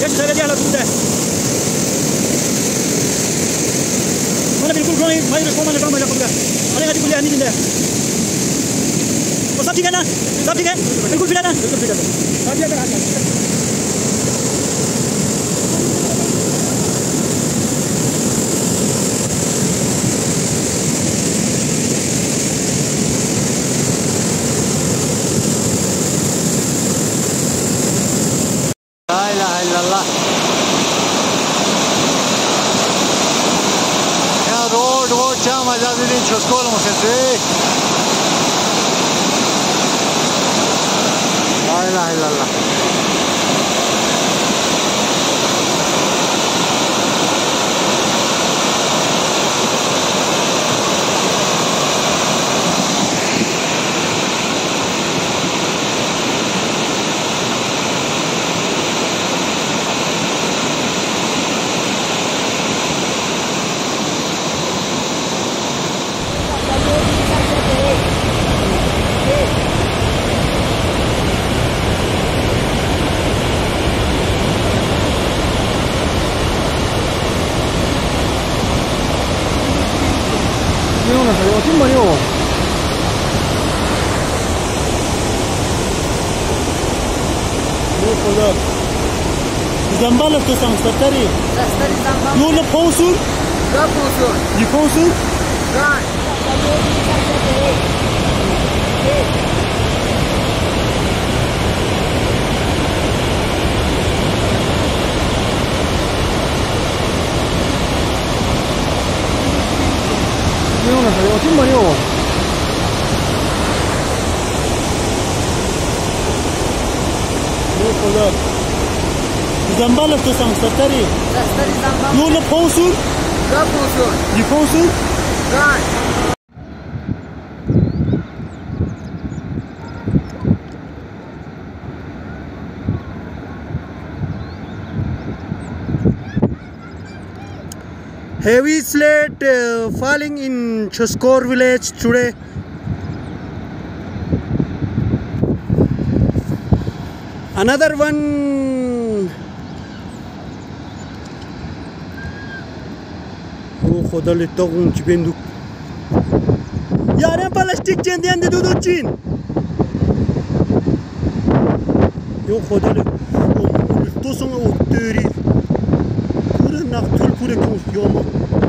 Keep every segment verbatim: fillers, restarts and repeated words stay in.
Left side है हालत है मैंने बिल्कुल ग्रो नहीं मैं इसको मैंने काम मजा कर दिया अरे गाड़ी पुलिया नहीं दिंदा वो सब ठीक है ना सब ठीक है बिल्कुल फिट है ना बिल्कुल फिट है सब अगर आ गया choskore mo sente la ilaha illallah Mario. No poder. Zambala to sam statari. Statari zambala. No no pousul. Da pousul. Di pousul? Da. Tim Mario. No poder. Zambala to sam statari. Statari zambala. No no pousul. Da pousul. Di pousul? Da. Heavy slate uh, falling in Choskore village today. Another one. Oh, khoda le tagum chibendu. Yare plastic chain diyan de do chin. Yo khoda le. To song o teri. Pura naktul pura kung yoma.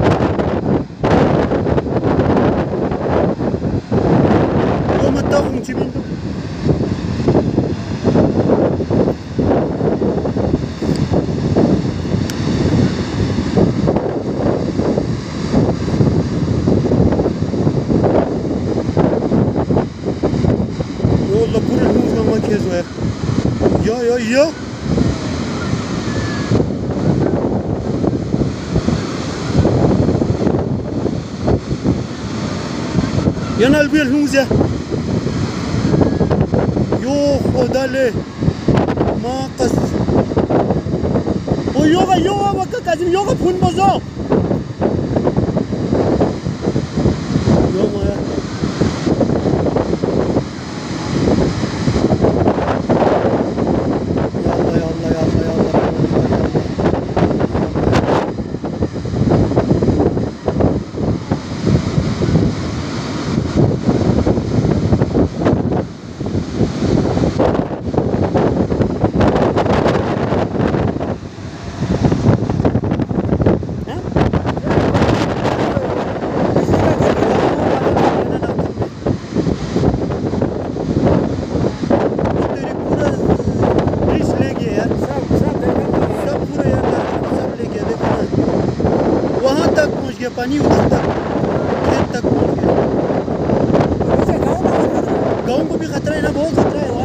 Tagum chibendu. Yolla pura huzga makezo ya. Ya ya ya. Yana albiyel huzya. خدا له ما قص او یوگا یوگا وقت کازم یوگا فون بازو یوگا पानी उधर तक खेत तक पहुंच गया गाँव को भी खतरा है ना बहुत खतरा है